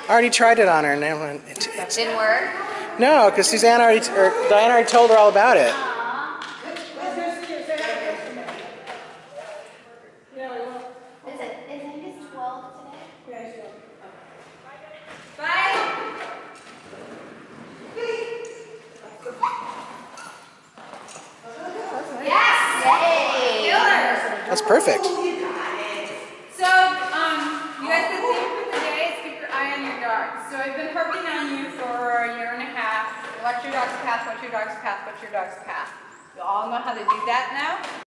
I already tried it on her, and That didn't work? no, because Diane already told her all about it. Isn't it 12 today? Bye. Yes! Yay! That's perfect. So, you guys, the theme for the day is keep your eye on your dog. So I've been harping on you for a year and a half. Watch your dog's path, watch your dog's path, watch your dog's path. You all know how to do that now?